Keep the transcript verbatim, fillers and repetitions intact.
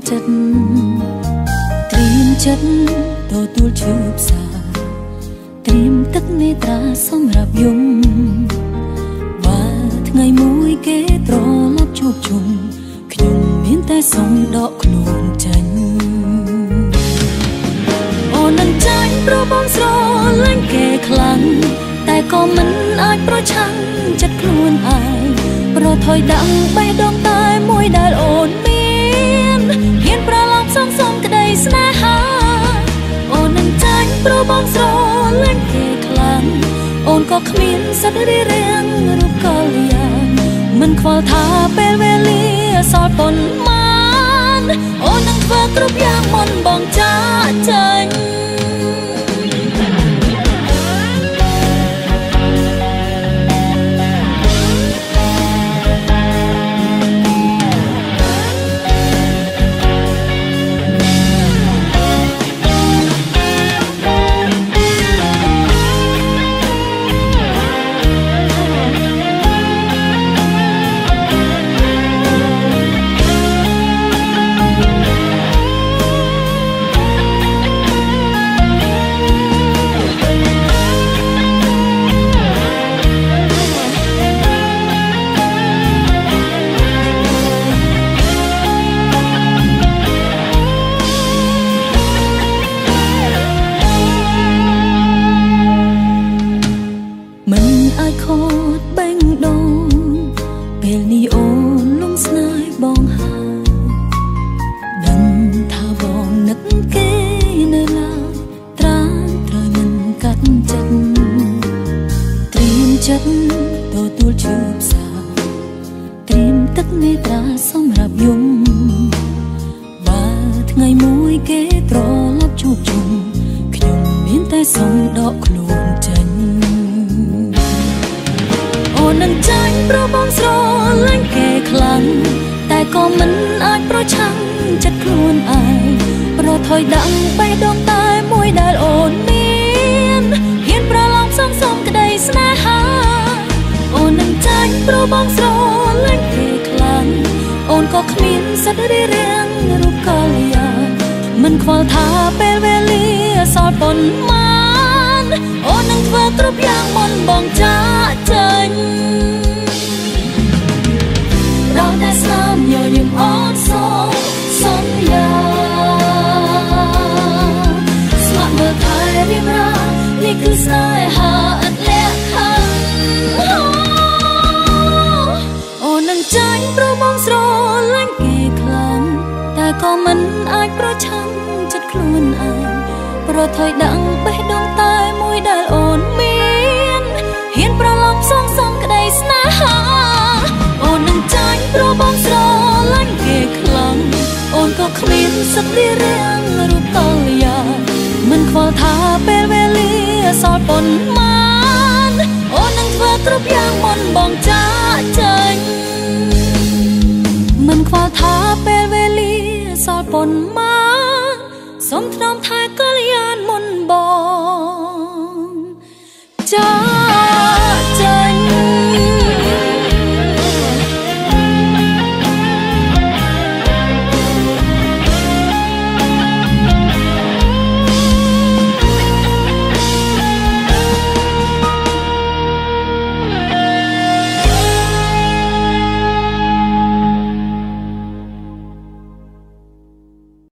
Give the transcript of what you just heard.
ចិត្តត្រៀមចិត្តទទួលឈឺផ្សាត្រៀមទឹកនេត្រាសម្រាប់យំបើថ្ងៃមួយគេត្រឡប់ជួបជុំខ្ញុំមានតែសុំដកខ្លួនចេញអូននឹងចាញ់ព្រោះបងស្រឡាញ់គេខ្លាំងតែក៏មិនអាចប្រឆាំងចិត្តខ្លួនឯងប្រថុយដាក់បេះដូងតែមួយដែលអូនមានហ៊ានប្រឡប់សងសំក្តីស្នេហាអូននឹងចាញ់ព្រោះបងស្រឡាញ់គេខ្លាំងអូនក៏គ្មានសិទ្ធិរីរាំងរូបកលយ៉ាងមិនខ្វល់ថាពេលវេលាសល់ប៉ុន្មានអូននឹងធ្វើគ្រប់យ៉ាងមុនបងចាកចេញពេលនេះអូនលងស្នេហ៍បងហើយដឹងថាបងនឹកគេនៅឡើយត្រានត្រយមិនកាត់ចិត្តត្រៀមចិត្តទទួលឈឺផ្សាត្រៀមទឹកនេត្រាសម្រាប់យំបើថ្ងៃមួយគេត្រឡប់ជួបជុំខ្ញុំមានតែសុំដកខ្លួនចេញអូននឹងចាញ់ព្រោះបងស្រឡាញ់គេខ្លាំងតែក៏មិនអាចប្រឆាំងចិត្តខ្លួនឯងប្រថុយដាក់បេះដូងតែមួយដែលអូនមានហ៊ានប្រឡប់សងសំក្តីស្នេហាអូននឹងចាញ់ព្រោះបងស្រឡាញ់គេខ្លាំងអូនក៏គ្មានសិទ្ធិរីរាំងរូបកលយ៉ាងមិនខ្វល់ថាពេលវេលាសល់ប៉ុន្មានអូននឹងធ្វើគ្រប់យ៉ាងមុនបងចាកចេញเราแต่สามยอยืมอ่อนสองสองยาสมัครเมื่อใครเรียมรักนี่คือสายหาอัดเละคันโอ้นังใจเพราะมองสโลลังเกคลังแต่ก็มันอาจเพราะชังจัดคลุนอายเพราะถอยดังไปดวงตายมวยได้โอนเมียนเห็นประลำสองสองก็ได้สนาหาโอนนังใจเพราะบองสโลลังเกคลังโอนก็คลิ้นสักเรียงรูปกอลยามันขวาทาเป็นเวลีสอดปนมันโอนนังเธอគ្រប់យ៉ាងមុនបងចា